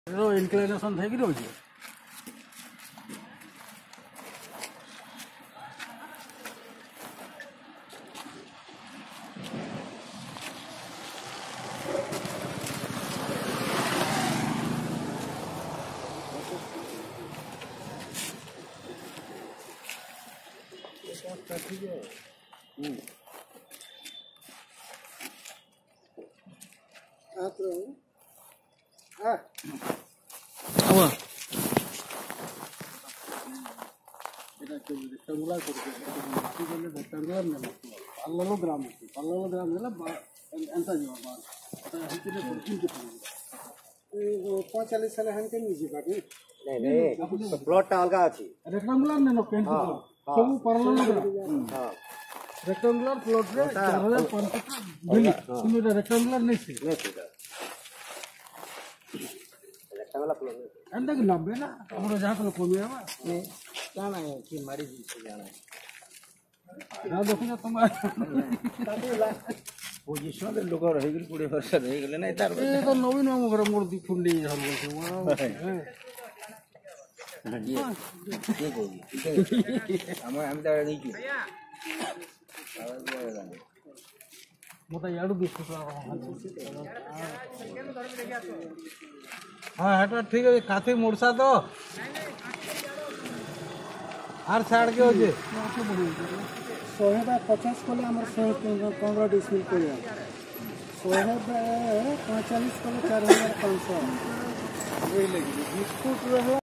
inclination थे कि रोज ग्राम पैंतालीस साल प्लॉट अलग अच्छी रेक्टांगुलर नेनो पेंट सब रेक्टांगुलर प्लॉट रे 4550 मिली तुम रेक्टांगुलर नहीं थी रेक्टांगुलर प्लॉट अंदर के लंबे ना हमरो जहां तो कोमी है जाना है कि मारी जी से जाना है ना देखो ना तुम पोजीशन दे लोग रह गेल 20 वर्ष रह गेल ना तार ए तो नवीन मगर मूर्ति फुंडी हम बोलते हां ये कोगी हम तो नहीं की मत याडू बिस्कुट हाँ हेटा ठीक है काथी मुड़सा तो आर छाड़ के हो जे 150 कोले हमर 15 डिसमिल को 145 कोले 4500 ओई लगी बिस्कुट रहे